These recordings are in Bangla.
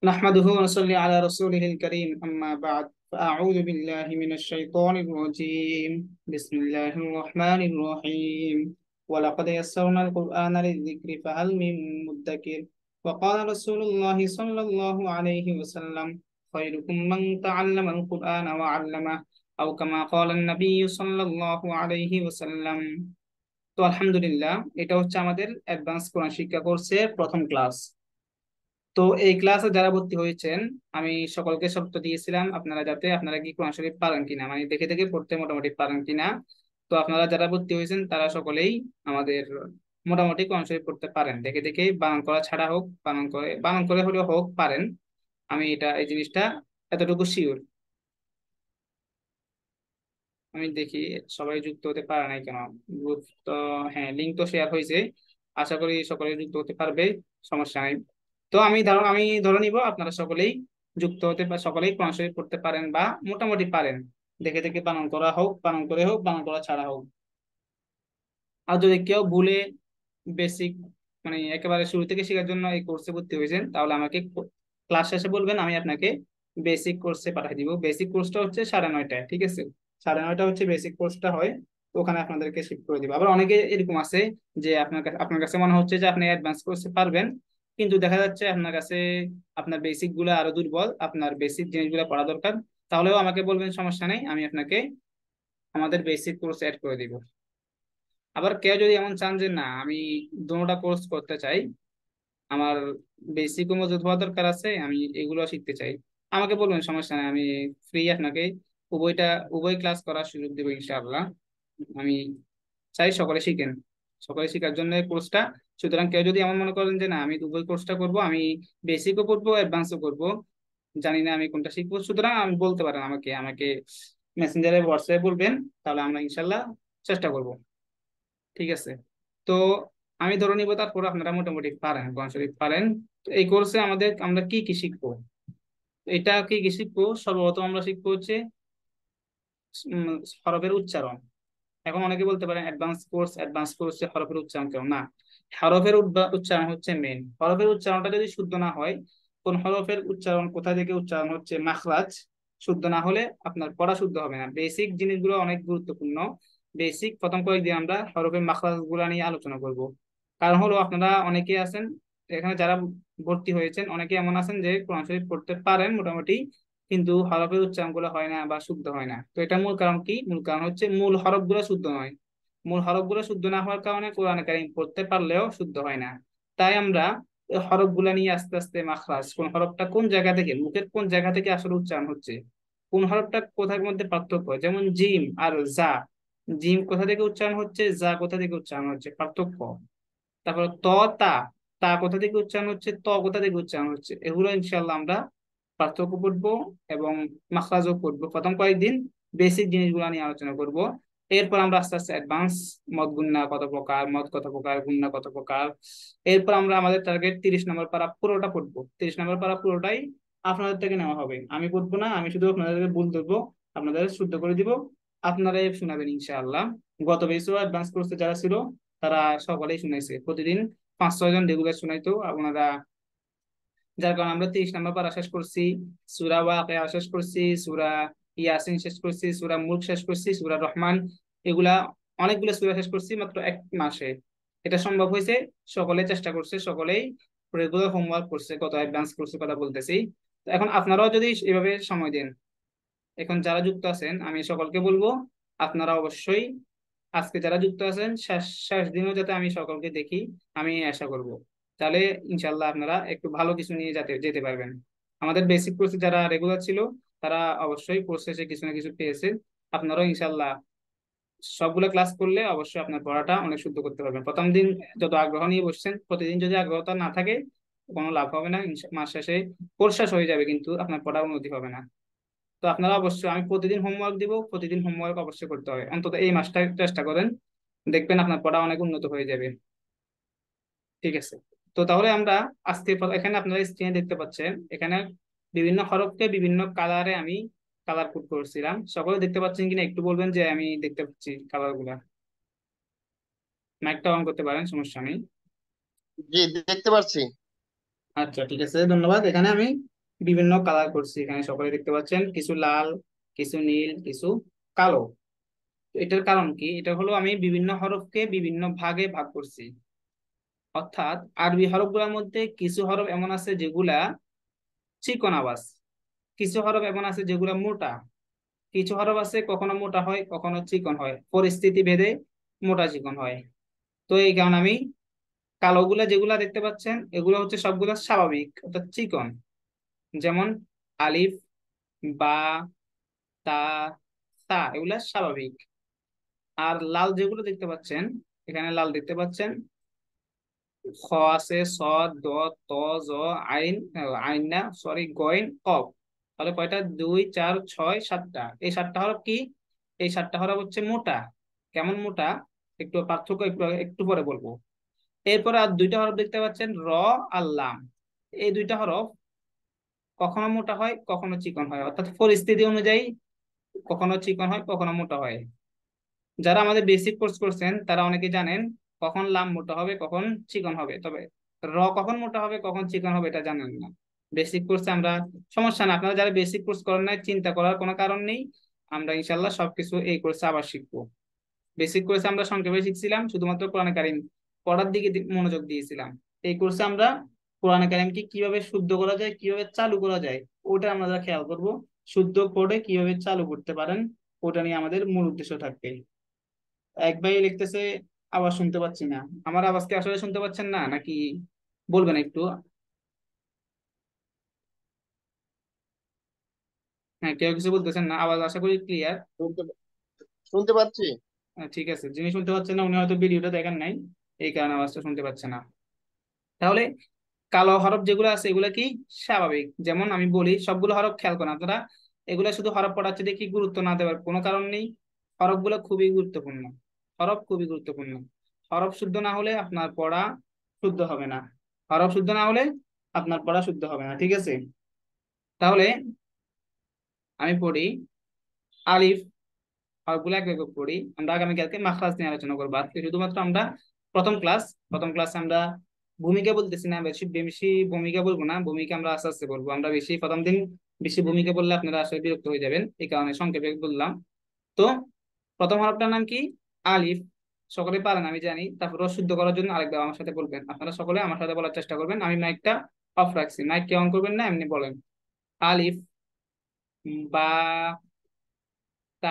نحمده ونصلي على رسوله الكريم أما بعد فأعوذ بالله من الشيطان الرجيم بسم الله الرحمن الرحيم ولقد يسرنا القرآن للذكر فهل من مدكر وقال رسول الله صلى الله عليه وسلم خيركم من تعلم القرآن وعلمه أو كما قال النبي صلى الله عليه وسلم। তো আলহামদুলিল্লাহ, এটা হচ্ছে আমাদের অ্যাডভান্স কোরআন শিক্ষা কোর্সের প্রথম ক্লাস। তো এই ক্লাসে যারা ভর্তি হয়েছেন, আমি সকলকে শর্ত দিয়েছিলাম আপনারা আপনারা কি কোরআন শরীফ পারেন কিনা, মানে দেখে দেখে পড়তে মোটামুটি পারেন কিনা। তো আপনারা যারা ভর্তি হয়েছেন তারা সকলেই আমাদের মোটামুটি কোরআন শরীফ পড়তে পারেন, দেখে দেখে বানান করা ছাড়া হোক, বানান করে হলেও হোক পারেন। আমি এই জিনিসটা এতটুকু শিওর। আমি দেখি সবাই যুক্ত হতে পারে নাই কেন। গ্রুপ তো, হ্যাঁ, লিঙ্ক তো শেয়ার হয়েছে। আশা করি সকলে যুক্ত হতে পারবে, সমস্যা নেই। তো আমি ধরে নিব আপনারা সকলেই যুক্ত হতে সকলেই কোরআন শরীফ পড়তে পারেন বা মোটামুটি পারেন, দেখে দেখে বানান করা হোক, বানান করে হোক, বানান করা ছাড়া হোক। আর যদি কেউ ভুলে বেসিক, মানে একেবারে শুরু থেকে শেখার জন্য এই কোর্সে ভর্তি হয়েছেন, তাহলে আমাকে ক্লাস শেষে বলবেন, আমি আপনাকে বেসিক কোর্সে পাঠিয়ে দিব। বেসিক কোর্সটা হচ্ছে 9:30টায়, ঠিক আছে? 9:30 হচ্ছে বেসিক কোর্সটা হয়। তো ওখানে আপনাদেরকে শিফট করে দিব। আবার অনেকে এরকম আছে যে আপনার কাছে মনে হচ্ছে যে আপনি অ্যাডভান্স কোর্সে পারবেন, কিন্তু দেখা যাচ্ছে আপনার কাছে আপনার বেসিক গুলো আরো দুর্বল, আপনার বেসিক জিনিসগুলো পড়া দরকার। তাহলেও আমাকে বলবেন, সমস্যা নেই, আমি আপনাকে আমাদের বেসিক কোর্স অ্যাড করে দিব। আবার কেউ যদি এমন চান যে না, আমি দুটোটা কোর্স করতে চাই, আমার বেসিক মজুদ হওয়া দরকার আছে, আমি এগুলো শিখতে চাই, আমাকে বলবেন, সমস্যা নেই, আমি ফ্রি আপনাকে উভয়টা উভয় ক্লাস করার সুযোগ দেবো ইনশাআল্লাহ। আমি চাই সকলে শিখেন, সকলে শিখার জন্য কোর্সটা। সুতরাং কেউ যদি এমন মনে করেন যে না, আমি উভয় কোর্সটা করব, আমি বেসিকও করবো অ্যাডভান্সও করব, জানি না আমি কোনটা শিখবো, সুতরাং আমি বলতে পারেন আমাকে আমাকে মেসেঞ্জারে হোয়াটসঅ্যাপে বলবেন, তাহলে আমরা ইনশাল্লাহ চেষ্টা করব। ঠিক আছে? তো আমি ধরে নিব তারপর আপনারা মোটামুটি পারেন, কোরআন শরীফ পারেন। তো এই কোর্সে আমরা কি কি শিখবো, এটা কি কি শিখবো? সর্বপ্রথম আমরা শিখবো হচ্ছে উম, হরফের উচ্চারণ। এখন অনেকে বলতে পারেন অ্যাডভান্স কোর্সে হরফের উচ্চারণ কেউ না। হরফের উচ্চারণ হচ্ছে মেন। হরফের উচ্চারণটা যদি শুদ্ধ না হয়, কোন হরফের উচ্চারণ কোথা থেকে উচ্চারণ হচ্ছে, মাখরাজ শুদ্ধ না হলে আপনার পড়া শুদ্ধ হবে না। বেসিক জিনিসগুলো অনেক গুরুত্বপূর্ণ। বেসিক প্রথম কয়েকদিন আমরা হরফের মাখরাজ গুলা নিয়ে আলোচনা করব। কারণ হলো আপনারা অনেকে আছেন এখানে যারা ভর্তি হয়েছেন, অনেকে এমন আছেন যে কোরআন শরীফ পড়তে পারেন মোটামুটি, কিন্তু হরফের উচ্চারণ গুলো হয় না বা শুদ্ধ হয় না। তো এটা মূল কারণ কি? মূল কারণ হচ্ছে মূল হরফ গুলো শুদ্ধ নয়। মূল হরফ গুলো শুদ্ধ না হওয়ার কারণে কোরআন কারীম পড়তে পারলেও শুদ্ধ হয় না। তাই আমরা এই হরফ গুলা নিয়ে আস্তে আস্তে, মাখরাজ, কোন হরফটা কোন জায়গা থেকে, মুখের কোন জায়গা থেকে আসলে উচ্চারণ হচ্ছে, কোন হরফটা কোথার মধ্যে পার্থক্য, যেমন জিম আর জা। জিম কোথা থেকে উচ্চারণ হচ্ছে, জা কোথা থেকে উচ্চারণ হচ্ছে, পার্থক্য। তারপর ত, তা, তা কোথা থেকে উচ্চারণ হচ্ছে, ত কোথা থেকে উচ্চারণ হচ্ছে, এগুলো ইনশাল্লাহ আমরা পার্থক্য পড়বো এবং মাখরাজও পড়বো। প্রথম কয়েকদিন বেসিক জিনিসগুলো নিয়ে আলোচনা করব। এরপর আমরা আস্তে আস্তে অ্যাডভান্স, মদ গুণনা কত প্রকার, মদ কত প্রকার, গুণনা কত প্রকার। এরপর আমরা আমাদের টার্গেট 30 নম্বর পারা পুরোটা পড়বো। 30 নম্বর পারা পুরোটাই আপনাদের থেকে নেওয়া হবে, আমি পড়বো না, আমি শুধু আপনাদেরকে ভুল ধরবো, আপনাদের শুদ্ধ করে দিব, আপনারাই শোনাবেন ইনশাআল্লাহ। গত বেসও অ্যাডভান্স কোর্সে যারা ছিল তারা সকলেই শুনাইছে, প্রতিদিন 5-6 জন রেগুলার শুনাইতো আপনারা। যার কারণে আমরা 30 নম্বর পারা শেষ করছি, সূরা ওয়াকিয়া শেষ করছি, সূরা ইয়াসিন শেষ করছি, সূরা মুলক শেষ করছি, সূরা রহমান, এগুলা অনেকগুলো সূরা শেষ করছি মাত্র 1 মাসে। এটা সম্ভব হয়েছে, সকলে চেষ্টা করছে, সকলেই রেগুলার হোমওয়ার্ক করছে, কত অ্যাডভান্স কোর্সের কথা বলতেছি। তো এখন আপনারাও যদি এভাবে সময় দেন, এখন যারা যুক্ত আছেন আমি সকলকে বলবো, আপনারা অবশ্যই আজকে যারা যুক্ত আছেন শেষ শেষ দিনও যাতে আমি সকলকে দেখি, আমি আশা করব। তাহলে ইনশাল্লাহ আপনারা একটু ভালো কিছু নিয়ে যেতে পারবেন। আমাদের বেসিক কোর্সে যারা রেগুলার ছিল তারা অবশ্যই কোর্স শেষে কিছু না কিছু পেয়েছে। আপনারাও ইনশাল্লাহ সবগুলো ক্লাস করলে অবশ্যই আপনার পড়াটা অনেক শুদ্ধ করতে পারবেন। প্রথম দিন যত আগ্রহ নিয়ে বসছেন, প্রতিদিন যদি আগ্রহটা না থাকে কোনো লাভ হবে না। মাস শেষে কোর্স শেষ হয়ে যাবে কিন্তু আপনার পড়ার উন্নতি হবে না। তো আপনারা অবশ্যই, আমি প্রতিদিন হোমওয়ার্ক দিব, প্রতিদিন হোমওয়ার্ক অবশ্যই করতে হবে, অন্তত এই মাসটা চেষ্টা করেন, দেখবেন আপনার পড়া অনেক উন্নত হয়ে যাবে। ঠিক আছে? তো তাহলে আমরা আজকে এখানে আপনারা স্ক্রিনে দেখতে পাচ্ছেন, এখানে বিভিন্ন হরফকে বিভিন্ন কালারে আমি কালার কোড করছিলাম। সকলে দেখতে পাচ্ছেন কিনা একটু বলবেন যে আমি দেখতে পাচ্ছি কালার গুলা। মাইকটা অন করতে পারেন, সমস্যা নেই। জি, দেখতে পাচ্ছি। আচ্ছা, ঠিক আছে, ধন্যবাদ। এখানে আমি বিভিন্ন কালার করছি, এখানে সকলে দেখতে পাচ্ছেন, কিছু লাল, কিছু নীল, কিছু কালো। তো এটার কারণ কি? এটা হলো আমি বিভিন্ন হরফকে বিভিন্ন ভাগে ভাগ করছি। অর্থাৎ আরবি হরফগুলোর মধ্যে কিছু হরফ এমন আছে যেগুলা চিকন আওয়াজ, কিছু হরফ এমন আছে যেগুলা মোটা, কিছু হরফ আছে কখনো মোটা হয় কখনো চিকন হয়, পরিস্থিতি ভেদে মোটা চিকন হয়। তো এই কারণে আমি কালোগুলা যেগুলা দেখতে পাচ্ছেন এগুলো হচ্ছে সবগুলো স্বাভাবিক অর্থাৎ চিকন। যেমন আলিফ, বা, তা, তা এগুলা স্বাভাবিক। আর লাল যেগুলো দেখতে পাচ্ছেন, এখানে লাল দেখতে পাচ্ছেন, খ আছে, সদ, দ, ত, জ, আইন, আইন না সরি, গইন, কফ। তাহলে কয়টা? 2 4 6 7টা। এই 7টা হরফ কি? এই 7টা হরফ হচ্ছে মোটা। কেমন মোটা? একটু পার্থক্য একটু একটু পরে বলবো। এরপরে আর দুইটা হরফ দেখতে পাচ্ছেন, র আর লাম। এই দুইটা হরফ কখনো মোটা হয় কখনো চিকন হয়, অর্থাৎ পরিস্থিতি অনুযায়ী কখনো চিকন হয় কখনো মোটা হয়। যারা আমাদের বেসিক কোর্স করছেন তারা অনেকে জানেন কখন লাম মোটা হবে কখন চিকন হবে, তবে র কখন মোটা হবে কখন চিকন হবে এটা জানেন না। বেসিক কোর্সে আমরা, সমস্যা না, আপনারা যারা বেসিক কোর্স করেন নাই চিন্তা করার কোনো কারণ নেই। আমরা ইনশাল্লাহ সবকিছু এই কোর্সে আবার শিখবো। বেসিক কোর্সে আমরা সংক্ষেপে শিখছিলাম শুধুমাত্র কোরআন কারীম পড়ার দিকে মনোযোগ দিয়েছিলাম। এই কোর্সে আমরা কোরআন কারীমকে কিভাবে শুদ্ধ করা যায়, কিভাবে চালু করা যায়, ওটা আমরা খেয়াল করব। শুদ্ধ পড়ে কিভাবে চালু করতে পারেন, ওটা নিয়ে আমাদের মূল উদ্দেশ্য থাকবে। এক ভাই লিখতেছে আওয়াজ শুনতে পাচ্ছি না। আমার আওয়াজ কি আসলে শুনতে পাচ্ছেন না নাকি? বলবেন একটু। হ্যাঁ, কেউ কিছু বলতেছেন না, আওয়াজ আশা করি ক্লিয়ার। শুনতে শুনতে পাচ্ছি। ঠিক আছে, যিনি শুনতে পাচ্ছেন না উনি হয়তো ভিডিওটা দেখেন নাই, এই কারণে আওয়াজটা শুনতে পাচ্ছে না। তাহলে কালো হরফ যেগুলো আছে এগুলো কি স্বাভাবিক? যেমন আমি বলি সবগুলো হরফ খেয়াল করেন আপনারা, এগুলা শুধু হরফ পড়াচ্ছে দেখি গুরুত্ব না দেওয়ার কোনো কারণ নেই। হরফগুলো খুবই গুরুত্বপূর্ণ, হরফ খুবই গুরুত্বপূর্ণ। হরফ শুদ্ধ না হলে আপনার পড়া শুদ্ধ হবে না, হরফ শুদ্ধ না হলে আপনার পড়া শুদ্ধ হবে না, ঠিক আছে? তাহলে আমি পড়ি আলিফ, সবগুলো এক এক করে পড়ি। আমরা আগামীকালকে মাখরাজ নিয়ে আলোচনা করবো, আজকে শুধুমাত্র আমরা প্রথম ক্লাস আমরা ভূমিকা বলতেছি না, বেশি বেশি ভূমিকা বলবো না, ভূমিকা আমরা আস্তে আস্তে বলবো। আমরা বেশি প্রথম দিন বেশি ভূমিকা বললে আপনারা আসলে বিরক্ত হয়ে যাবেন, এই কারণে সংক্ষেপে বললাম। তো প্রথম হরফটার নাম কি? আলিফ। সকলে পারেন আমি জানি, তারপর শুদ্ধ করার জন্য আরেকবার আমার সাথে বলবেন, আপনারা সকলে আমার সাথে বলার চেষ্টা করবেন। আমি মাইকটা অফ রাখছি, মাইক কে অন করবেন না, এমনি বলেন। আলিফ, বা, তা,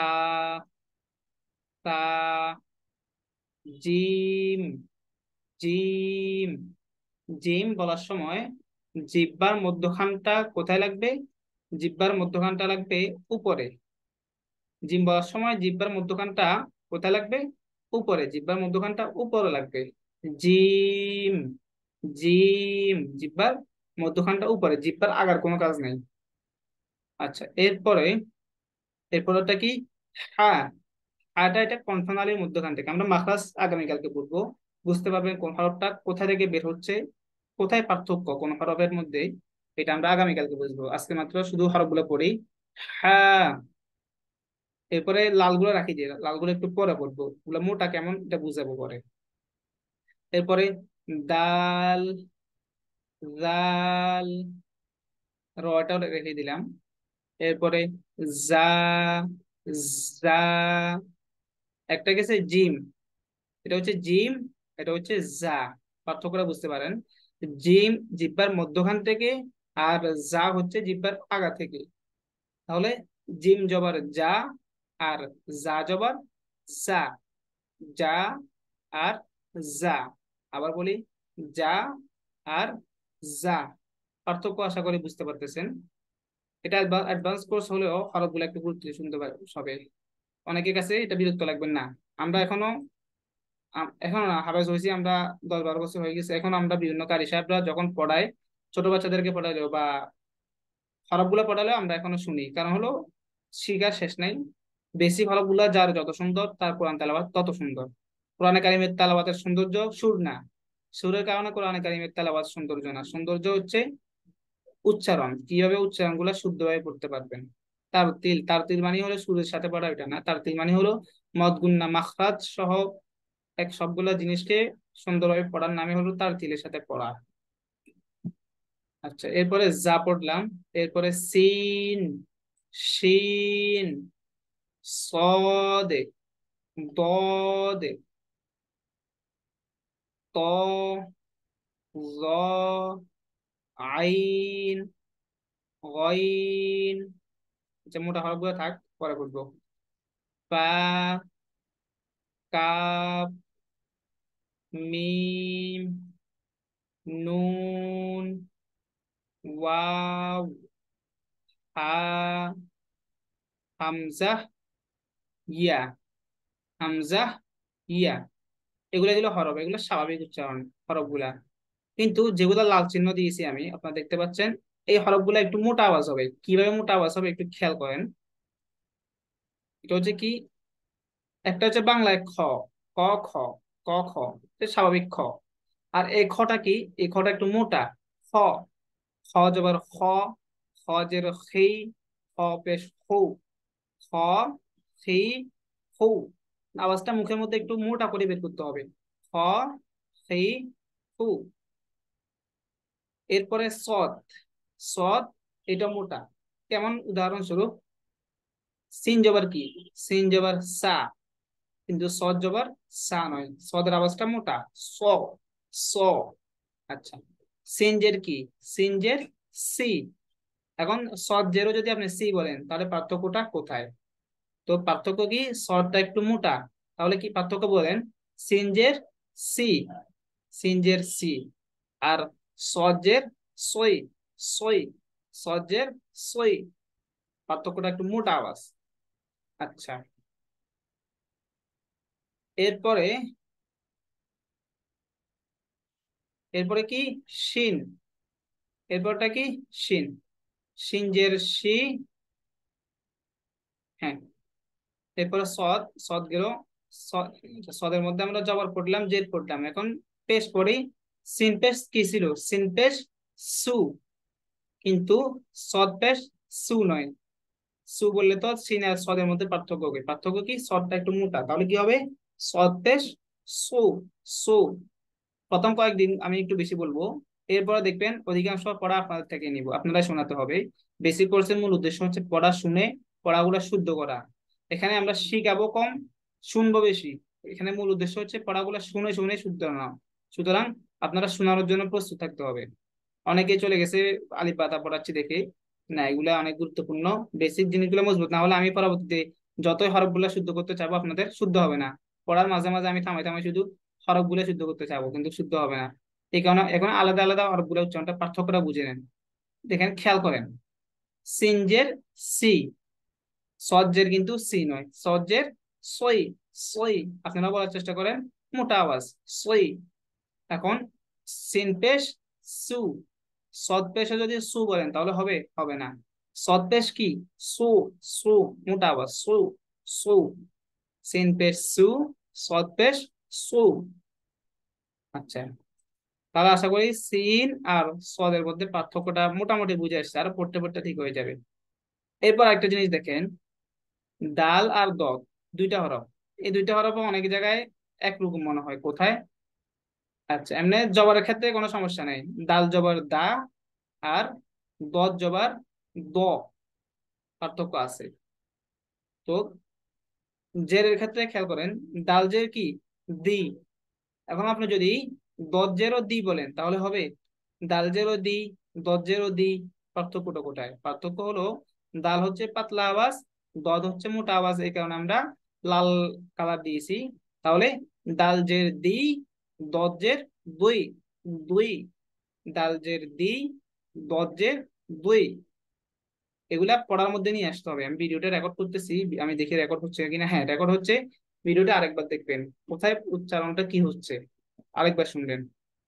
তা, জিম, জিম। জিম বলার সময় জিহ্বার মধ্যখানটা কোথায় লাগবে? জিহ্বার মধ্যখানটা লাগবে উপরে। জিম বলার সময় জিহ্বার মধ্যখানটা কোথায় লাগবে? উপরে, জিহ্বার মধ্যখানটা উপরে লাগবে। জিম, জিম, জিহ্বার মধ্যখানটা উপরে, জিহ্বার আগার কোনো কাজ নেই। আচ্ছা, এরপরটা কি? হ্যাঁ, এটা কণ্ঠনালীর মধ্যখান থেকে, আমরা মাখরাজ আগামীকালকে পড়বো, বুঝতে পারবেন কোন হরফটা কোথা থেকে বের হচ্ছে, কোথায় পার্থক্য কোন হরফের মধ্যে, এটা আমরা আগামীকালকে বুঝবো। আজকে মাত্র শুধু হরফগুলো পড়ি। হ্যাঁ, এরপরে লালগুলো রাখি দিয়ে, লালগুলো একটু পরে পড়বো, ওগুলো মোটা কেমন এটা বুঝাবো পরে। এরপরে দাল, জাল, রটাও রেখে দিলাম। এরপরে জা, জা, একটা গেছে জিম, এটা হচ্ছে জিম, এটা হচ্ছে যা। পার্থক্যটা বুঝতে পারেন। জিম জিহ্বার মধ্যখান থেকে, আর যা হচ্ছে জিহ্বার আগা থেকে। তাহলে জিম জবর যা, আর যা জবর যা, যা আর যা। আবার বলি, যা আর যা। পার্থক্য আশা করি বুঝতে পারতেছেন। এটা অ্যাডভান্স কোর্স হলেও হরফগুলো একটু গুরুত্ব দিয়ে শুনতে হবে। অনেকের কাছে এটা বিরক্ত লাগবে না। আমরা এখনো এখন হাফেজ হয়েছি আমরা, 10 12 বছর হয়ে গেছে, এখন আমরা বিভিন্ন কারি সাহেবরা যখন পড়ায়, ছোট বাচ্চাদেরকে পড়াইলেও বা হরফগুলো পড়ালেও আমরা এখনো শুনি, কারণ হলো শিখার শেষ নাই। বেসিক হরফগুলা যার যত সুন্দর তার কোরআন তেলাওয়াত তত সুন্দর। কোরআনে কারিমের তেলাওয়াতের সৌন্দর্য সুর না, সুরের কারণে কোরআনে কারিমের তেলাওয়াত সৌন্দর্য না, সৌন্দর্য হচ্ছে উচ্চারণ, কিভাবে উচ্চারণ গুলা শুদ্ধভাবে পড়তে পারবেন। তার তিল মানে হলো সুরের সাথে পড়া, এটা না, তার তিল মানে হলো মদ গুন্না মাখরাজ সহ এক সবগুলা জিনিসকে সুন্দরভাবে পড়ার নামে হলো তার তিলের সাথে পড়া। আচ্ছা, এরপরে যা পড়লাম। এরপরে সিন, শিন, صاد، ضاد، ط، ظ، আইন, গইন। আচ্ছা, মোটা হরফগুলো থাক, পরে করবো। পা, কাপ, মিম, নুন, ওয়াও, হা, হামজা, ইয়া, হামজা, ইয়া। এগুলো এগুলো হরফ, এগুলো স্বাভাবিক উচ্চারণ হরফগুলা। কিন্তু যেগুলো লাল চিহ্ন দিয়েছি আমি, আপনারা দেখতে পাচ্ছেন, এই হরফগুলো একটু মোটা আওয়াজ হবে। কিভাবে মোটা আওয়াজ হবে একটু খেয়াল করেন। এটা হচ্ছে কি, একটা হচ্ছে বাংলায় খ, ক, খ, ক, খ, এটা স্বাভাবিক খ। আর এই খটা কি, এই খটা একটু মোটা, খ। খ জবর খ, খ জের খি, খ পেশ হু, খ, খি, হু। আওয়াজটা মুখের মধ্যে একটু মোটা করে বের করতে হবে। খ, খি, হু। এরপরে সদ, সদ, এটা মোটা। কেমন, উদাহরণস্বরূপ, সিন জবর কি, সিন জবর সা, কিন্তু সদ জবর সা নয়, সদের আওয়াজটা মোটা, স, স। আচ্ছা, সিনজের কি, সিনজের সি। এখন সদ জেরও যদি আপনি সি বলেন, তাহলে পার্থক্যটা কোথায়? তো পার্থক্য কি, সদটা একটু মোটা, তাহলে কি পার্থক্য বলেন, সিনজের সি, সিনজের সি। আর সজের সই, সই, সজের সই, পার্থক্যটা একটু মোটা আওয়াজ। আচ্ছা, এরপরে, এরপরে কি, শিন। এরপরটা কি, শিন, সিনজের শি, হ্যাঁ। এরপরে সদ, সদ গেল, সদের মধ্যে আমরা জবর পড়লাম, জের পড়লাম, এখন পেশ পড়ি। সিন পেশ কি ছিল, সিন পেশ সু, কিন্তু সদ পেশ সু নয়। সু বললে তো সিন আর সদের মধ্যে পার্থক্য হবে। পার্থক্য কি, সদটা একটু মোটা, তাহলে কি হবে, সদ পেশ সু, সু। প্রথম কয়েকদিন আমি একটু বেশি বলবো, এরপরে দেখবেন অধিকাংশ পড়া আপনাদের থেকে নিব, আপনারা শোনাতে হবে। বেসিক কোর্সের মূল উদ্দেশ্য হচ্ছে পড়া শুনে পড়াগুলো শুদ্ধ করা। এখানে আমরা শিখাবো কম, শুনবো বেশি। এখানে মূল উদ্দেশ্য হচ্ছে পড়াগুলো শুনে শুনে শুদ্ধ না। সুতরাং আপনারা শোনানোর জন্য প্রস্তুত থাকতে হবে। অনেকেই চলে গেছে আলিফ বাতা পড়াচ্ছি দেখে, না, এগুলা অনেক গুরুত্বপূর্ণ। বেসিক জিনিসগুলো মজবুত না হলে আমি পরবর্তীতে যতই হরফগুলো শুদ্ধ করতে চাবো, আপনাদের শুদ্ধ হবে না। পড়ার মাঝে মাঝে আমি থামাই থামাই শুধু হরফগুলো শুদ্ধ করতে চাবো, কিন্তু শুদ্ধ হবে না। এই কারণে এখন আলাদা আলাদা হরফগুলো উচ্চারণটা পার্থক্যটা বুঝে নেন। দেখেন, খেয়াল করেন, সিনজের সি, সজ্জের কিন্তু সি নয়, সজ্জের সই, সই। আপনারা বলার চেষ্টা করেন, মোটা আওয়াজ, সই। এখন সিন পেশ সু, সদ পেশে যদি সু বলেন তাহলে হবে, হবে না। সদ পেশ কি, সু, সু, মোটা আওয়াজ, সু, সু। সিন পেশ সু, সদ পেশ সু। আচ্ছা, তাহলে আশা করি সিন আর সদের মধ্যে পার্থক্যটা মোটামুটি বুঝে আসছে, আর পড়তে পড়তে ঠিক হয়ে যাবে। এরপর একটা জিনিস দেখেন, দাল আর দদ, দুইটা হরফ। এই দুইটা হরফ অনেক জায়গায় একরকম মনে হয়, কোথায়? আচ্ছা, এমনি জবরের ক্ষেত্রে কোনো সমস্যা নেই, দাল জবর দা আর দদ জবর দ, পার্থক্য আছে। তো জেরের ক্ষেত্রে খেয়াল করেন, দাল জের কি, দি। এখন আপনি যদি দদ জেরও দি বলেন তাহলে হবে, দাল জেরও দি, দদ জেরও দি। পার্থক্যটা কোথায়? পার্থক্য হলো, দাল হচ্ছে পাতলা আওয়াজ, দদ হচ্ছে মোটা আওয়াজ, এই কারণে আমরা লাল কালার দিয়েছি। তাহলে দাল জের দি, দদ জের দুই, দুই, দাল জের দি, দদ জের দুই। এগুলা পড়ার মধ্যে নিয়ে আসতে হবে। আমি ভিডিওটা রেকর্ড করতেছি, আমি দেখি রেকর্ড হচ্ছে কিনা। হ্যাঁ, রেকর্ড হচ্ছে। ভিডিওটা আরেকবার দেখবেন, কোথায় উচ্চারণটা কি হচ্ছে, আরেকবার শুনবেন।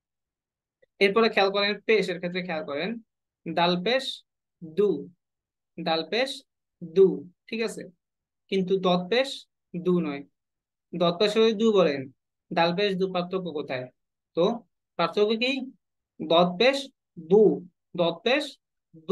এরপরে খেয়াল করেন, পেশের ক্ষেত্রে খেয়াল করেন, ডাল পেশ দু, ডাল পেশ দু, ঠিক আছে, কিন্তু দত পেশ দু নয়। দত পেশ যদি দু বলেন, ডাল পেশ দু, পার্থক্য কোথায়? তো পার্থক্য কি, দত পেশ দু, দত পেশ দু।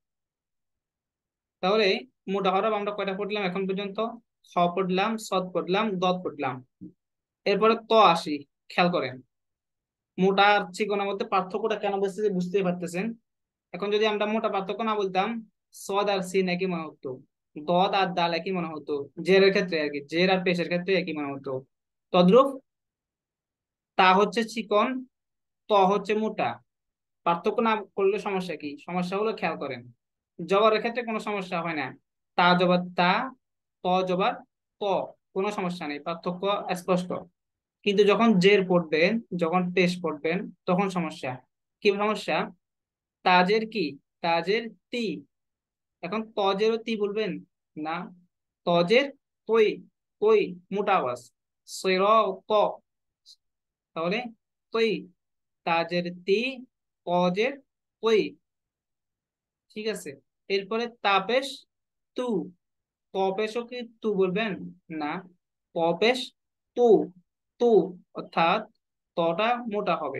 তাহলে মোটা হরফ আমরা কয়টা পড়লাম এখন পর্যন্ত? খ পড়লাম, সদ পড়লাম, দত পড়লাম। এরপরে ত আসি, খেয়াল করেন, মোটা আর চিকনের মধ্যে পার্থক্যটা কেন বলছে বুঝতেই পারতেছেন। এখন যদি আমরা মোটা পার্থক্য না বলতাম, সদ আর সিন একই মনে হতো, দদ আর দাল একই মনে হতো, জেরের ক্ষেত্রে আর কি, জের আর পেশের ক্ষেত্রে একই মনে হতো। তদ্রূপ তা হচ্ছে চিকন, ত হচ্ছে মোটা। পার্থক্য না করলে সমস্যা কি? সমস্যা হলো, খেয়াল করেন, জবরের ক্ষেত্রে কোনো সমস্যা হয় না, তা জবর তা, ত জবর ত, কোনো সমস্যা নেই, পার্থক্য স্পষ্ট। কিন্তু যখন জের পড়বেন, যখন পেশ পড়বেন, তখন সমস্যা। কি সমস্যা? তাজের কি, তাজের তি, এখন তজেরও তি বলবেন না, তজের তৈ, তৈ মোটা আওয়াজ, সৈর ক, তাহলে তৈ, তাজের তি, তজের তৈ, ঠিক আছে। এরপরে তাপেশ তু, তপেশও কি তু বলবেন না, তপেশ তু, তু, অর্থাৎ তটা মোটা হবে।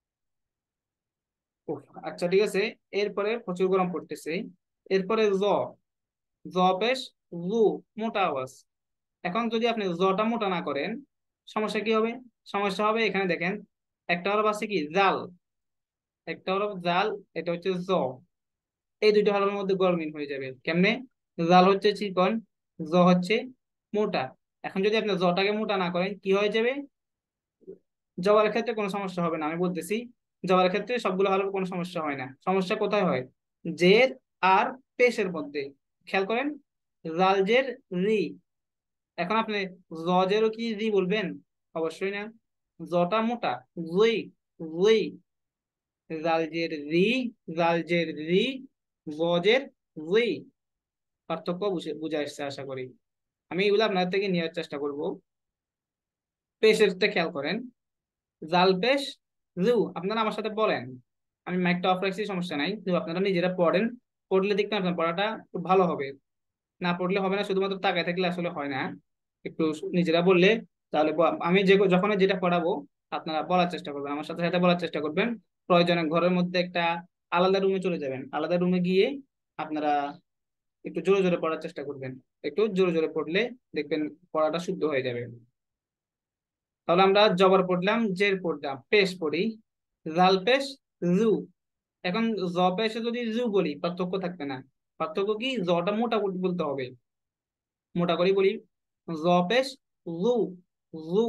উফ, আচ্ছা ঠিক আছে। এরপরে প্রচুর গরম পড়তেছে। এরপরে জ পেশ জু, মোটা আওয়াজ। এখন যদি আপনি জটা মোটা না করেন, সমস্যা কি হবে? সমস্যা হবে, এখানে দেখেন একটা হরফ আছে কি জাল, একটা হরফ জাল, এটা হচ্ছে জ, এই দুইটা হরফের মধ্যে গরমিল হয়ে যাবে কেমনে? জাল হচ্ছে চিকন, জ হচ্ছে মোটা। এখন যদি আপনি জটাকে মোটা না করেন, কি হয়ে যাবে? জবারের ক্ষেত্রে কোনো সমস্যা হবে না, আমি বলতেছি। জবারের ক্ষেত্রে সবগুলো হরফে কোনো সমস্যা হয় না। সমস্যা কোথায় হয়? জের আর পেশের মধ্যে। খেয়াল করেন, জাল জের রি, এখন আপনি জেরও কি রি বলবেন? অবশ্যই না, জটা মোটা, জুই, জুই, জালজের রি, জালজের রি, জের জুই। পার্থক্য বুঝে আসছে আশা করি। আমি এগুলো আপনার থেকে নেওয়ার চেষ্টা করব। পেশের খেয়াল করেন, জাল পেশ জু, আপনারা আমার সাথে বলেন, আমি মাইকটা অফ রাখছি, সমস্যা নাই, কিন্তু আপনারা নিজেরা পড়েন, পড়লে দেখবেন আপনার পড়াটা একটু ভালো হবে। না পড়লে হবে না, শুধুমাত্র তাকায় থাকলে আসলে হয় না। একটু নিজেরা বললে, তাহলে আমি যে যখন যেটা পড়াবো, আপনারা বলার চেষ্টা করবেন, আমার সাথে সাথে বলার চেষ্টা করবেন। প্রয়োজনে ঘরের মধ্যে একটা আলাদা রুমে চলে যাবেন, আলাদা রুমে গিয়ে আপনারা একটু জোরে জোরে পড়ার চেষ্টা করবেন। একটু জোরে জোরে পড়লে দেখবেন পড়াটা শুদ্ধ হয়ে যাবে। তাহলে আমরা জবর পড়লাম, জের পড়লাম, পেশ পড়ি, জাল পেশ জু। এখন জ পেশে যদি জু বলি, পার্থক্য থাকবে না। পার্থক্য কি? জটা মোটা করে বলতে হবে, মোটা করে বলি, জ পেশ জু, জু।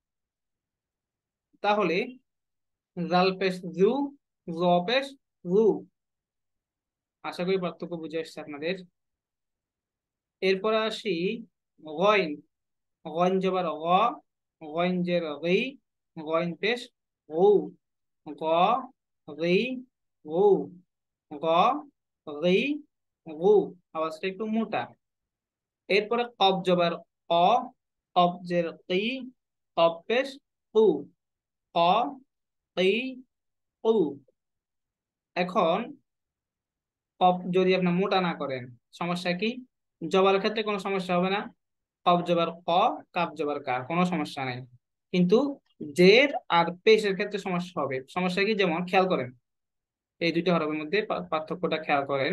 তাহলে জাল পেশ জু, জ পেশ জু। আশা করি পার্থক্য বুঝে আসছে আপনাদের। এরপর আসি গইন, গইন জবর গ, গইন জের গই, গইন পেশ গৌ, গ, গই, গৌ, গ, গই, গু, আওয়াজটা একটু মোটা। এরপরে কব জবর ক, কব জের কি, কব পেশ কু, ক, কি, কু। এখন কব যদি আপনি মোটা না করেন, সমস্যা কি? জবরের ক্ষেত্রে কোনো সমস্যা হবে না, কব জবর ক, কাব জবর কা, কোনো সমস্যা নেই। কিন্তু জের আর পেশের ক্ষেত্রে সমস্যা হবে। সমস্যা কি? যেমন খেয়াল করেন, এই দুইটা হরফের মধ্যে পার্থক্যটা খেয়াল করেন।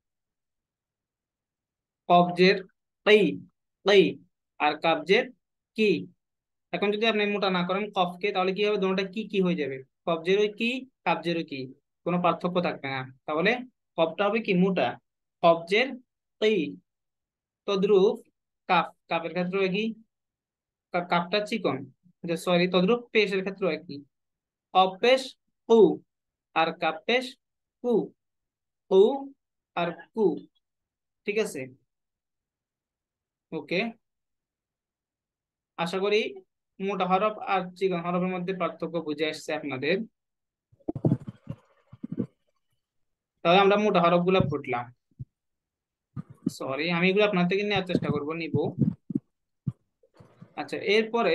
কবজের কি, কি, আর কাবজের কি। এখন যদি আপনি মোটা না করেন কফকে, তাহলে কি হবে? দুটোটা কি কি হয়ে যাবে, কবজেরও কি, কাবজেরও কি, কোনো পার্থক্য থাকবে না। তাহলে কফটা হবে কি মোটা, কবজের কি। তদ্রুপ কাফ, কাফের ক্ষেত্রেও একই, কাফটা চিকন, যে সরি, তদ্রুপ পেশের ক্ষেত্রেও একই, কফ পেশ কু, আর কাফ পেশ কু, কু আর কু, ঠিক আছে। ওকে, আশা করি মোটা হরফ আর চিকন হরফের মধ্যে পার্থক্য বুঝে আসছে আপনাদের। তাহলে আমরা মোটা হরফ গুলা পড়লাম। সরি, আমি এগুলো আপনার থেকে নেওয়ার চেষ্টা করবো, নিব। আচ্ছা, এরপরে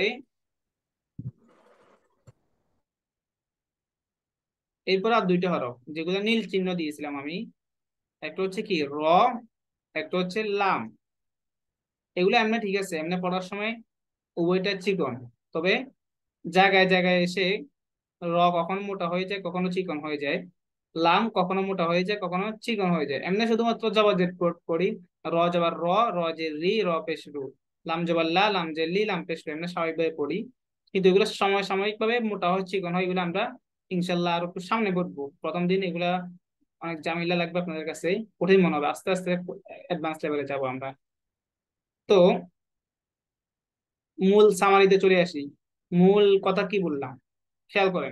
এরপরে আর দুইটা হরফ যেগুলো নীল চিহ্ন দিয়েছিলাম আমি, একটা হচ্ছে কি র, একটা হচ্ছে লাম। এগুলো এমনি ঠিক আছে, এমনি পড়ার সময় উভয়টা চিকন, তবে জায়গায় জায়গায় এসে র কখনো মোটা হয়ে যায়, কখনো চিকন হয়ে যায়। লাম কখনো মোটা হয়ে যায়, কখনো চিকন হয়ে যায়। এমনি শুধুমাত্র জবর জেদ পড়ি, র জবর র, র যে রি, র পেশ রু, লাম জবর লা, লাম যে লি, লাম পেশ রু, এমনি স্বাভাবিকভাবে পড়ি। কিন্তু এগুলো সাময়িক ভাবে মোটা হয়, চিকন হয়, এগুলো আমরা ইনশাল্লাহ আর একটু সামনে পড়বো। প্রথম দিন এগুলা অনেক ঝামেলা লাগবে আপনাদের কাছে, কঠিন মনে হবে। আস্তে আস্তে অ্যাডভান্স লেভেলে যাব আমরা। তো মূল সামারিতে চলে আসি। মূল কথা কি বললাম খেয়াল করেন।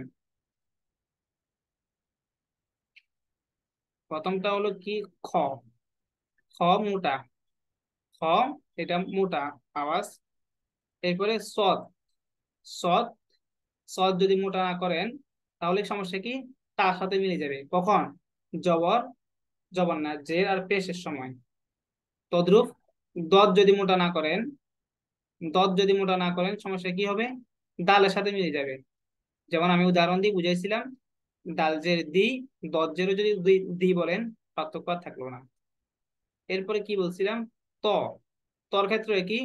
প্রথমটা হলো কি? খ। খ মোটা। খ এটা মোটা আওয়াজ। এরপরে সদ। সদ। সদ যদি মোটা না করেন তাহলে সমস্যা কি? তার সাথে মিলে যাবে কখন? জবর। জবর না, জের আর পেশের সময়। তদ্রুপ দদ যদি মোটা না করেন, দদ যদি মোটা না করেন সমস্যা কি হবে? দালের সাথে মিলে যাবে। যেমন আমি উদাহরণ দিয়ে বুঝাইছিলাম, দাল জের দি, দদ জেরও যদি দুই দি বলেন, পার্থক্য আর থাকলো না। এরপরে কি বলছিলাম? ত। তর ক্ষেত্রে কি?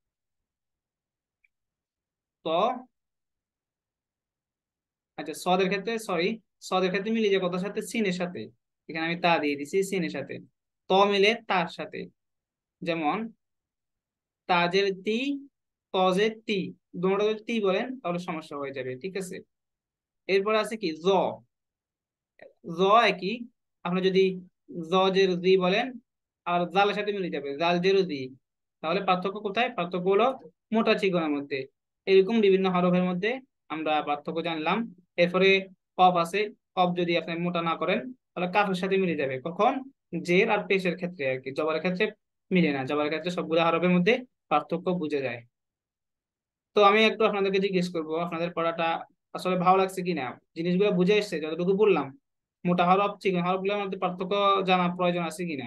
ত। আচ্ছা, সদের ক্ষেত্রে সরি, সদের ক্ষেত্রে মিলে যায় কথার সাথে? সিনের সাথে। এখানে আমি তা দিয়ে দিছি সিনের সাথে। ত মিলে তার সাথে। যেমন তাজের তি, তজের তি, দুটোটা যদি তি বলেন তাহলে সমস্যা হয়ে যাবে, ঠিক আছে? এরপর আছে কি? জ। জ একই। আপনি যদি জ জের জি বলেন আর জালের সাথে মিলে যাবে, জাল জের জি। তাহলে পার্থক্য কোথায়? পার্থক্য হলো মোটা চিকনের মধ্যে। এরকম বিভিন্ন হরফের মধ্যে আমরা পার্থক্য জানলাম। এরপরে কফ আছে। কফ যদি আপনি মোটা না করেন তাহলে কাফের সাথে মিলে যাবে কখন? জের আর পেশের ক্ষেত্রে আর কি, জবরের ক্ষেত্রে মিলে না। জবরের ক্ষেত্রে সবগুলো হরফের মধ্যে পার্থক্য বুঝে যায়। তো আমি একটু আপনাদেরকে জিজ্ঞেস করবো, আপনাদের পড়াটা আসলে ভালো লাগছে কিনা? জিনিসগুলো বুঝে এসছে যতটুকু বললাম? মোটা হরফ চিকন হরফ গুলোর মধ্যে পার্থক্য জানা প্রয়োজন আছে কিনা?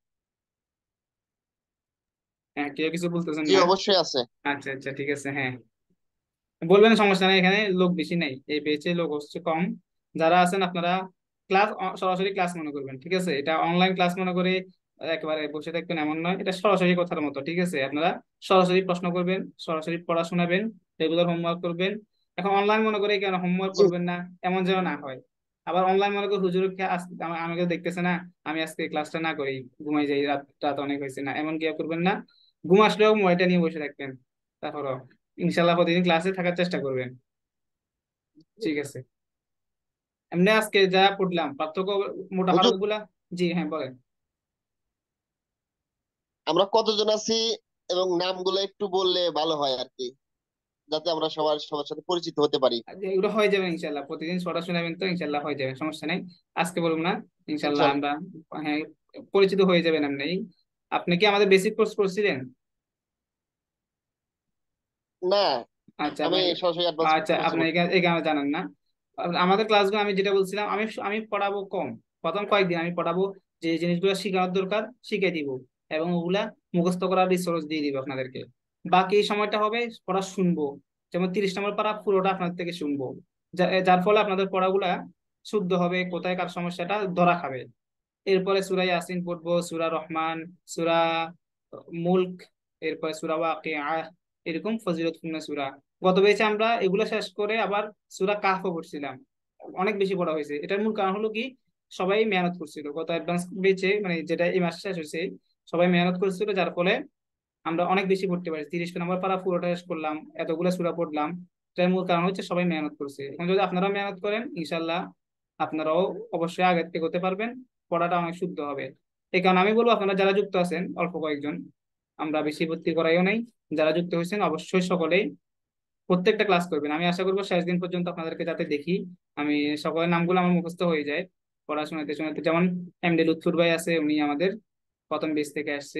হ্যাঁ, কেউ কিছু বলতেছেন জি, না? অবশ্যই আছে। আচ্ছা আচ্ছা, ঠিক আছে, হ্যাঁ বলবেন, সমস্যা নেই, এখানে লোক বেশি নাই, এই বেচে লোক হচ্ছে কম। যারা আছেন আপনারা ক্লাস, সরাসরি ক্লাস মনে করবেন, ঠিক আছে? এটা অনলাইন ক্লাস মনে করে একেবারে বসে থাকবেন এমন নয়, এটা সরাসরি কথার মতো, ঠিক আছে? আপনারা সরাসরি প্রশ্ন করবেন, সরাসরি পড়া শোনাবেন, রেগুলার হোমওয়ার্ক করবেন। এখন অনলাইন মনে করে কেন হোমওয়ার্ক জি। করবেন না, এমন যেন না হয়। আবার অনলাইন মনে করে হুজুর আমাকে দেখতেছে না, আমি আজকে ক্লাসটা না করি, ঘুমাই যাই, রাত রাত অনেক হয়েছে না, এমন কি করবেন না। ঘুম আসলেও মোবাইলটা নিয়ে বসে থাকবেন। তারপরও ইনশাল্লাহ প্রতিদিন ক্লাসে থাকার চেষ্টা করবেন, ঠিক আছে? এমনি আজকে যা পড়লাম পার্থক্য, মোটা হরফ হুজুর, গুলা। জি হ্যাঁ বলেন। আমরা কতজন আছি এবং নামগুলো একটু বললে ভালো হয় আর কি, যাতে আমরা সবার সাথে পরিচিত হতে পারি। এগুলো হয়ে যাবে ইনশাল্লাহ, প্রতিদিন পড়া শোনাবেন তো ইনশাল্লাহ হয়ে যাবে, সমস্যা নেই। আজকে বলবো না, ইনশাল্লাহ ইনশাল্লাহ। আমরা, হ্যাঁ, পরিচিত হয়ে যাবেন এমনি। আপনি কি আমাদের বেসিক কোর্স করছিলেন? না, আচ্ছা আমি আপনাকে, সরাসরি অ্যাডভান্স আচ্ছা কোর্সে আপনি ভর্তি হবো। এখানে জানেন না। আমাদের ক্লাসগুলো আমি যেটা বলছিলাম, আমি আমি পড়াবো কম। প্রথম কয়েকদিন আমি পড়াবো, যে জিনিসগুলো শেখানোর দরকার শিখিয়ে দিব, এবং ওগুলা মুখস্থ করার রিসোর্স দিয়ে দিব আপনাদেরকে। বাকি এই সময়টা হবে পড়া শুনবো। যেমন 30 নম্বর পারা পুরোটা আপনাদের থেকে শুনবো, যার ফলে আপনাদের পড়াগুলা শুদ্ধ হবে, কোথায় কার সমস্যাটা ধরা খাবে। এরপরে সূরা ইয়াসিন পড়বো, সূরা রহমান, সূরা মুলক, এরপরে সূরা ওয়াকিআ, এরকম ফজিলতপূর্ণ সূরা। গত ব্যাচে আমরা এগুলো শেষ করে আবার সূরা কাহফ পড়ছিলাম। অনেক বেশি পড়া হয়েছে। এটার মূল কারণ হলো কি, সবাই মেহনত করছিল গত অ্যাডভান্স ব্যাচে, মানে যেটা এই মাস শেষ হয়েছে, সবাই মেহনত করছিল, যার ফলে আমরা অনেক বেশি পড়তে পারি। 30 নম্বর পারা পুরোটা শেষ করলাম, এতগুলো সূরা পড়লাম। এটার মূল কারণ হচ্ছে সবাই মেহনত করছে। এখন যদি আপনারাও মেহনত করেন ইনশাল্লাহ আপনারাও অবশ্যই আগে থেকে হতে পারবেন, পড়াটা অনেক শুদ্ধ হবে। এই কারণে আমি বলবো আপনারা যারা যুক্ত আছেন অল্প কয়েকজন, আমরা বেশি ভর্তি করাইও নাই, যারা যুক্ত হয়েছেন অবশ্যই সকলেই প্রত্যেকটা ক্লাস করবেন। আমি আশা করবো শেষ দিন পর্যন্ত আপনাদেরকে যাতে দেখি, আমি সকলের নামগুলো আমার মুখস্থ হয়ে যায় পড়াশোনাতে শোনাতে। যেমন এমডি লুৎফুর ভাই আছে, উনি আমাদের প্রথম বেচ থেকে আসছে।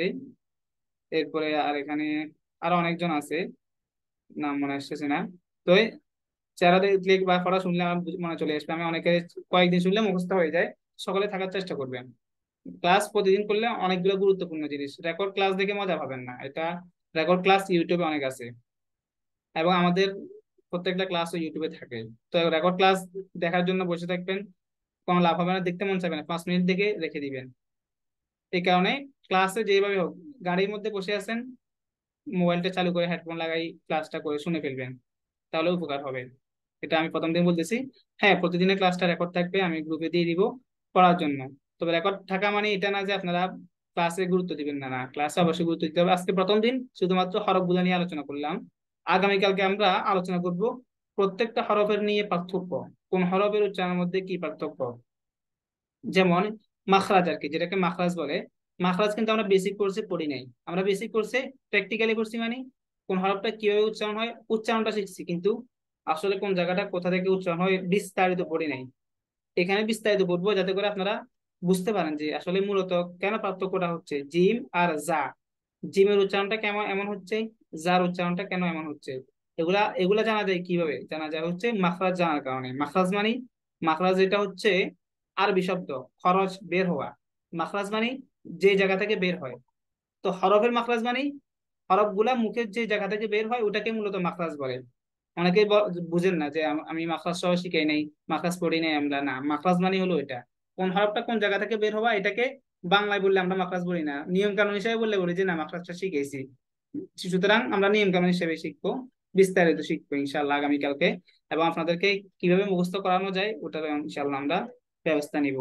এরপরে আর এখানে আরো অনেকজন আছে, নাম মনে আসতেছে না। তো এই চেহারা দেখলে বা পড়া শুনলে আমার মনে চলে আসবে। আমি অনেকে কয়েকদিন শুনলে মুখস্থ হয়ে যায়। সকলে থাকার চেষ্টা করবেন। ক্লাস প্রতিদিন করলে অনেকগুলো গুরুত্বপূর্ণ জিনিস, রেকর্ড ক্লাস দেখে মজা পাবেন না এটা। রেকর্ড ক্লাস ইউটিউবে অনেক আছে, এবং আমাদের প্রত্যেকটা ক্লাসও ইউটিউবে থাকে। তো রেকর্ড ক্লাস দেখার জন্য বসে থাকবেন, কোনো লাভ হবে না, দেখতে মন চাইবে না, 5 মিনিট দেখে রেখে দিবেন। এই কারণে ক্লাসে যেভাবে হোক, গাড়ির মধ্যে বসে আছেন, মোবাইলটা চালু করে হেডফোন লাগাই ক্লাসটা করে শুনে ফেলবেন, তাহলে উপকার হবে। এটা আমি প্রথম দিন বলতেছি। হ্যাঁ, প্রতিদিনের ক্লাসটা রেকর্ড থাকবে, আমি গ্রুপে দিয়ে দিব পড়ার জন্য। তবে রেকর্ড থাকা মানে এটা না যে আপনারা ক্লাসে গুরুত্ব দিবেন না, না ক্লাসে অবশ্যই গুরুত্ব দিতে হবে। আজকে প্রথম দিন শুধুমাত্র হরফগুলো নিয়ে আলোচনা করলাম। আগামীকালকে আমরা আলোচনা করব প্রত্যেকটা হরফের নিয়ে পার্থক্য, কোন হরফের উচ্চারণের মধ্যে কি পার্থক্য। যেমন মাখরাজ আর কি, যেটাকে মাখরাজ বলে। মাখরাজ কিন্তু আমরা বেসিক কোর্সে পড়ি নাই, আমরা বেসিক কোর্সে প্র্যাকটিক্যালি করছি, মানে কোন হরফটা কিভাবে উচ্চারণ হয় উচ্চারণটা শিখছি, কিন্তু আসলে কোন জায়গাটা কোথা থেকে উচ্চারণ হয় বিস্তারিত পড়ি নাই। এখানে বিস্তারিত পড়বো যাতে করে আপনারা বুঝতে পারেন যে আসলে মূলত কেন পার্থক্যটা হচ্ছে জিম আর জা। জিমের উচ্চারণটা কেমন এমন হচ্ছে, যার উচ্চারণটা কেন এমন হচ্ছে। এগুলা এগুলা জানা যায় কিভাবে, জানা যায় হচ্ছে মাখরাজ জানার কারণে। মাখরাজ মানে, মাখরাজ এটা হচ্ছে আরবি শব্দ, খরচ বের হওয়া। মাখরাজ মানে যে জায়গা থেকে বের হয়। তো হরফের মাখরাজ মানে হরফ গুলা মুখের যে জায়গা থেকে বের হয় ওটাকে মূলত মাখরাজ বলে। অনেকেই বুঝেন না যে আমি মাখরাজ সহ শিখাই নাই, মাখরাজ পড়ি নাই আমরা, না, মাখরাজ মানে হলো এটা, কোন হরফটা কোন জায়গা থেকে বের হওয়া, এটাকে বাংলায় বললে আমরা মাখরাজ বলি না, নিয়ম কানুন হিসেবে বললে বলি যে না মাখরাজটা শিখেছি। সুতরাং আমরা নিয়ম কানুন হিসেবে শিখবো, বিস্তারিত শিখবো ইনশাল্লাহ আগামীকালকে। এবং আপনাদেরকে কিভাবে মুখস্থ করানো যায় ওটার ইনশাল্লাহ আমরা ব্যবস্থা নিব।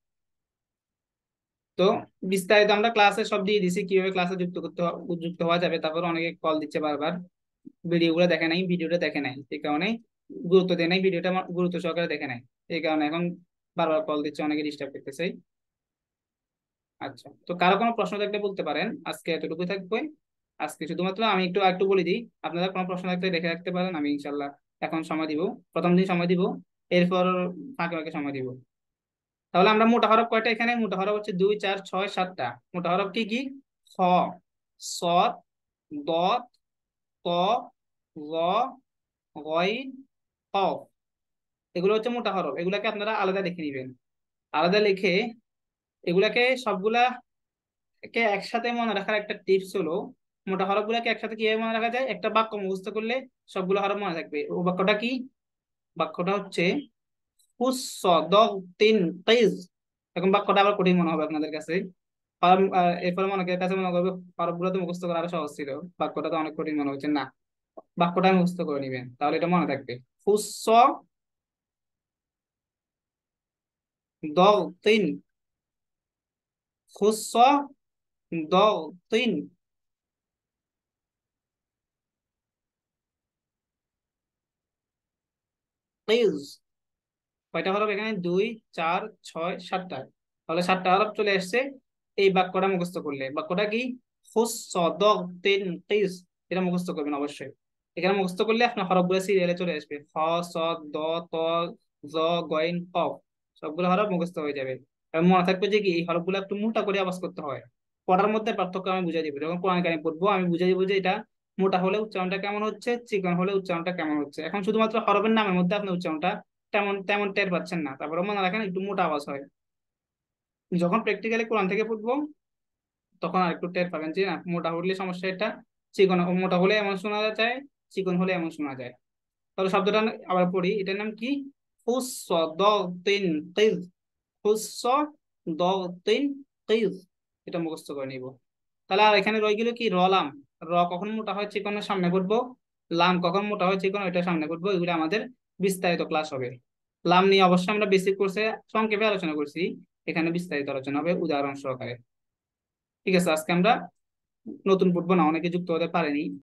তো বিস্তারিত আমরা ক্লাসে সব দিয়ে দিছি, কিভাবে ক্লাসে যুক্ত হওয়া যাবে। তারপর অনেকে কল দিচ্ছে বারবার, ভিডিওগুলো দেখে নাই, ভিডিওটা দেখে নাই, এই কারণে গুরুত্ব দেয় নাই, ভিডিওটা গুরুত্ব সহকারে দেখে নাই, এই কারণে এখন বারবার কল দিচ্ছে, অনেকে ডিস্টার্ব করতেছে। আচ্ছা, তো কারো কোনো প্রশ্ন থাকলে বলতে পারেন, আজকে এতটুকু থাকবে। আজকে শুধুমাত্র আমি একটু বলে দিই, আপনারা কোনো প্রশ্ন থাকলে দেখে রাখতে পারেন, আমি ইনশাল্লাহ এখন সময় দিব, প্রথম দিন সময় দিব, এরপর ফাঁকে ফাঁকে সময় দিব। তাহলে আমরা মোটা হরফ কয়টা, এখানে মোটা হরফ হচ্ছে 2 4 6 7টা। মোটা হরফ কি কি? খ, সদ, দত, ত, জ, গইন, কফ। এগুলো হচ্ছে মোটা হরফ, এগুলাকে আপনারা আলাদা লিখে নিবেন। আলাদা লিখে এগুলাকে সবগুলাকে একসাথে মনে রাখার একটা টিপস হলো, মোটা হরফ গুলাকে একসাথে কিভাবে মনে রাখা যায়, একটা বাক্য মুখস্থ করলে সবগুলো হরফ মনে থাকবে। ও বাক্যটা কি? বাক্যটা হচ্ছে তিন কিজ। এখন বাক্যটা আবার কঠিন মনে হবে আপনাদের কাছে, কারণ এরপরে অনেকের কাছে মনে করবে হরফগুলো তো মুখস্থ করা আরো সহজ ছিল, বাক্যটা তো অনেক কঠিন মনে হচ্ছে। না, বাক্যটা মুখস্থ করে নিবেন, তাহলে এটা মনে থাকবে। হুস্স তিন, হুস্স তিন কিজ। কয়টা হরফ এখানে? 2 4 6 7টা। তাহলে 7টা হরফ চলে আসছে এই বাক্যটা মুখস্থ করলে। বাক্যটা কি? তিন, এটা মুখস্থ করবেন অবশ্যই। এখানে মুখস্থ করলে আপনার হরফগুলো সিরিয়ালে চলে আসবে, হ, স, দ, ত, জ, গইন, কফ। সবগুলো হরফ মুখস্থ হয়ে যাবে। এবং মনে থাকবে যে কি এই হরফগুলো একটু মোটা করে আওয়াজ করতে হয়। পড়ার মধ্যে পার্থক্য আমি বুঝাই দিব, যখন কোরআন কারিম পড়বো আমি বুঝাই দিব যে এটা মোটা হলে উচ্চারণটা কেমন হচ্ছে, চিকন হলে উচ্চারণটা কেমন হচ্ছে। এখন শুধুমাত্র হরফের নামের মধ্যে আপনি উচ্চারণটা তেমন তেমন টের পাচ্ছেন না, তারপরে মনে রাখেন একটু মোটা আওয়াজ হয়। যখন প্র্যাকটিক্যালি কোরআন থেকে পড়বো তখন আর একটু টের পাবেন যে না মোটা হলে সমস্যা এটা, চিকন মোটা হলে এমন শোনা যায়, চিকন হলে এমন শোনা যায়। তাহলে শব্দটা আবার পড়ি, এটার নাম কি? হুস্স দ তিন কিজ, হুস্স দ তিন কিজ। এটা মুখস্থ করে নিব। তাহলে আর এখানে রয়ে গেল কি? লাম। কখন মোটা হয় চিকনের সামনে করবো, লাম কখন মোটা হয় চিকন ওইটা সামনে করবো। এগুলো আমাদের বিস্তারিত ক্লাস হবে। লাম নিয়ে অবশ্যই আমরা বেসিক কোর্সে সংক্ষেপে আলোচনা করছি, এখানে বিস্তারিত আলোচনা হবে উদাহরণ সহকারে। ঠিক আছে, আজকে আমরা নতুন পড়বো না, অনেকে যুক্ত হতে পারেনি।